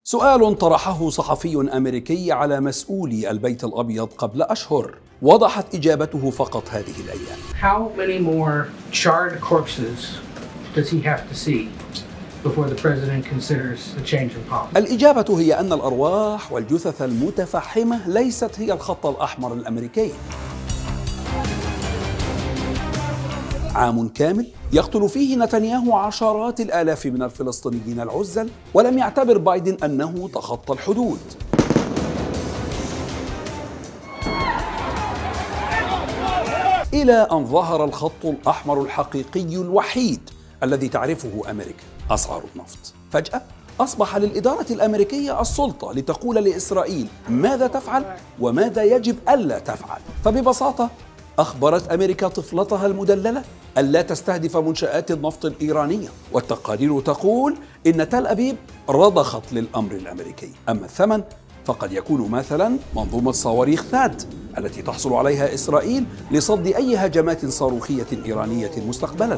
سؤال طرحه صحفي أمريكي على مسؤولي البيت الأبيض قبل أشهر، وضحت إجابته فقط هذه الأيام. How many more charred corpses does he have to see before the president considers a change in policy? الإجابة هي أن الأرواح والجثث المتفحمة ليست هي الخط الأحمر الأمريكي. عام كامل يقتل فيه نتنياهو عشرات الآلاف من الفلسطينيين العزل، ولم يعتبر بايدن أنه تخطى الحدود. إلى أن ظهر الخط الأحمر الحقيقي الوحيد الذي تعرفه أمريكا: أسعار النفط. فجأة أصبح للإدارة الأمريكية السلطة لتقول لإسرائيل ماذا تفعل وماذا يجب ألا تفعل. فببساطة أخبرت أمريكا طفلتها المدللة ألا تستهدف منشآت النفط الإيرانية، والتقارير تقول إن تل أبيب رضخت للأمر الأمريكي. أما الثمن فقد يكون مثلا منظومة صواريخ ثاد التي تحصل عليها إسرائيل لصد أي هجمات صاروخية إيرانية مستقبلا.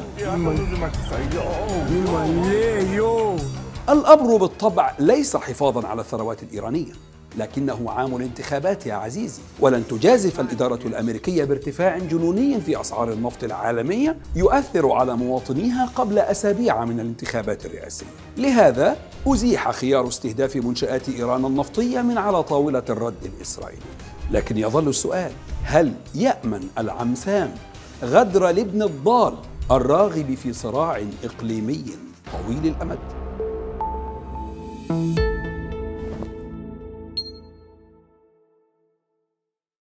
الأمر بالطبع ليس حفاظا على الثروات الإيرانية، لكنه عام الانتخابات يا عزيزي، ولن تجازف الإدارة الأمريكية بارتفاع جنوني في أسعار النفط العالمية يؤثر على مواطنيها قبل أسابيع من الانتخابات الرئاسية. لهذا أزيح خيار استهداف منشآت إيران النفطية من على طاولة الرد الإسرائيلي. لكن يظل السؤال: هل يأمن العمسام غدر الابن الضال الراغب في صراع إقليمي طويل الأمد؟